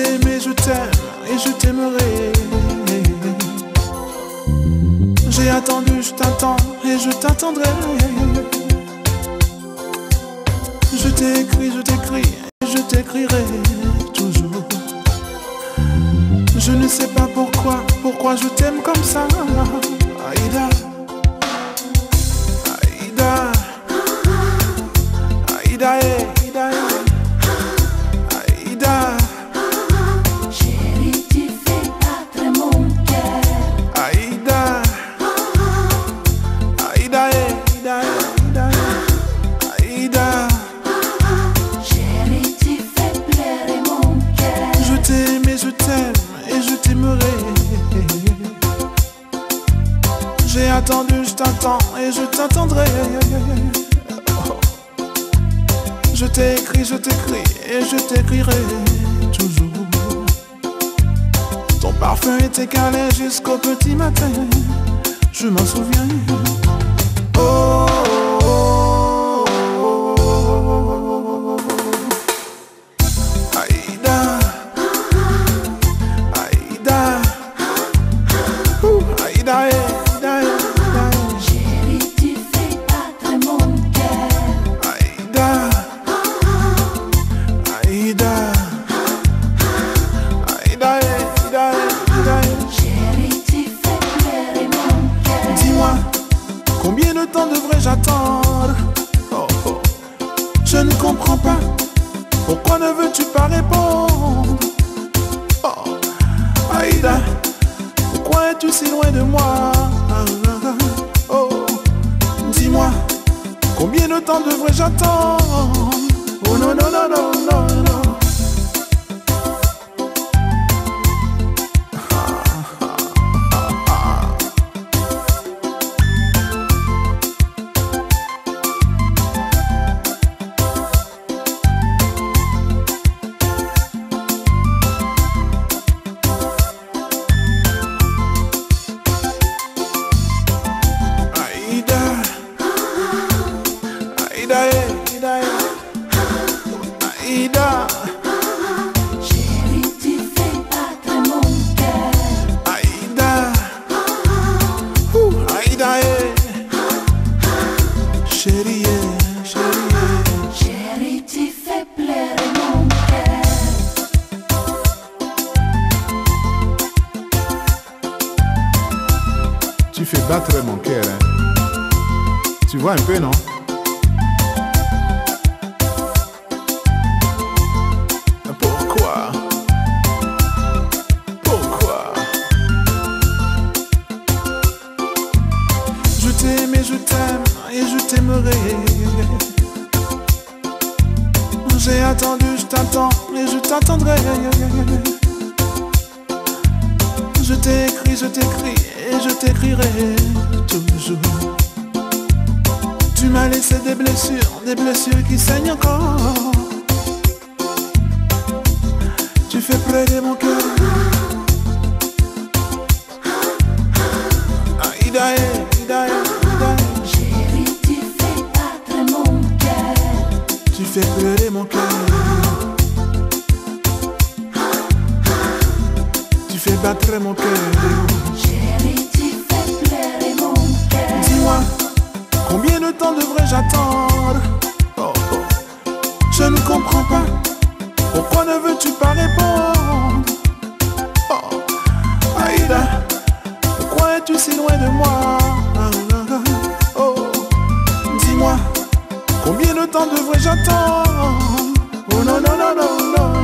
t'ai aimé, je t'aime et je t'aimerai. J'ai attendu, je t'attends et je t'attendrai. Je t'ai écrit, je t'écris et je t'écrirai toujours. Je ne sais pas pourquoi je t'aime comme ça. Aïda, Aïda, Aïda, Aïda, Aïda. Chérie, tu fais battre mon cœur. Aïda, Aïda, Aïda, Aïda, Aïda. Chérie, tu fais pleurer mon cœur. Je t'ai aimé, je t'aime et je t'aimerai. J'ai attendu, je t'attends et je t'attendrai. Je t'ai écrit, je t'écris et je t'écrirai toujours. Ton parfum était calé jusqu'au petit matin. Je m'en souviens. Oh, oh, oh, oh, oh. Aïda, Aïda, Aïda, Aïda. Chérie, tu fais battre mon cœur. Aïda, Aïda, Aïda, Aïda, Aïda. Chérie, tu fais pleurer mon cœur. Dis-moi, combien de temps devrais-je attendre? Oh, oh. Je ne comprends pas. Pourquoi ne veux-tu pas répondre? Oh, Aïda, pourquoi es-tu si loin de moi? Oh, dis-moi, combien de temps devrais-je attendre? Oh non, non, non, non, non, non. Aïda, Aïda, Aïda, Aïda, Chérie, tu fais battre mon cœur. Aïda, Aïda, chérie, chérie. Chérie, tu fais pleurer mon cœur. Tu fais battre mon cœur, hein. Tu vois un peu, non? Pourquoi? Pourquoi? Je t'ai aimé, je t'aime et je t'aimerai. J'ai attendu, je t'attends et je t'attendrai. Je t'ai écrit, je t'écris et je t'écrirai toujours. Tu m'as laissé des blessures qui saignent encore. Tu fais pleurer mon cœur. Aïda, Aïda, Aïda. Chérie, tu fais battre mon cœur. Tu fais pleurer mon cœur. Tu fais battre mon cœur. Chérie, tu fais pleurer mon cœur. Dis-moi, combien de temps devrais-je attendre? Oh, oh. Je ne comprends pas. Pourquoi ne veux-tu pas répondre? Oh, Aïda, pourquoi es-tu si loin de moi? Oh, dis-moi, combien de temps devrais-je attendre? Oh non, non, non, non, non.